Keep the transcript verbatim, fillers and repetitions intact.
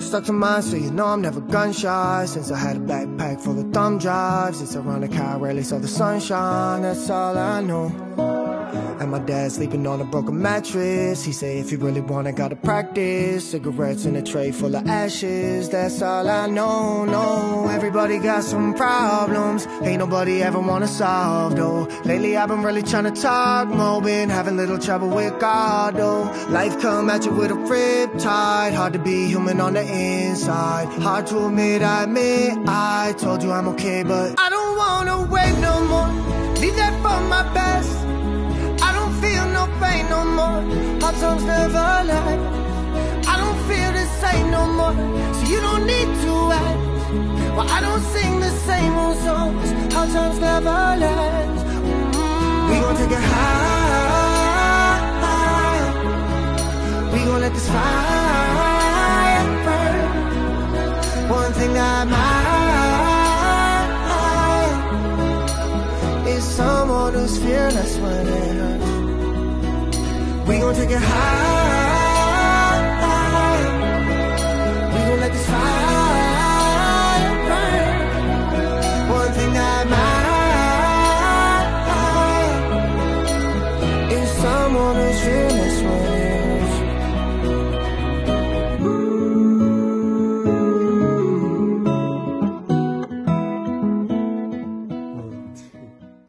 stuck to mine, so you know I'm never gun shy. Since I had a backpack full of thumb drives, it's ironic how I rarely saw the sunshine. That's all I know. And my dad sleeping on a broken mattress. He say if you really want it, gotta practice. Cigarettes in a tray full of ashes. That's all I know, no. Everybody got some problems, ain't nobody ever wanna solve, though. Lately I've been really trying to talk more, been having little trouble with God, though. Life come at you with a riptide, hard to be human on the inside. Hard to admit, I admit I told you I'm okay, but I don't wanna wait no more. Leave that for my best. Feel no pain no more. Hard times never lie. I don't feel the same no more, so you don't need to ask why I don't sing the same old songs. Hard times never last. Mm-hmm. We gon' take it high. We gon' let this fire burn. One thing that matters is someone who's fearless when it hurts. We gon' take it high.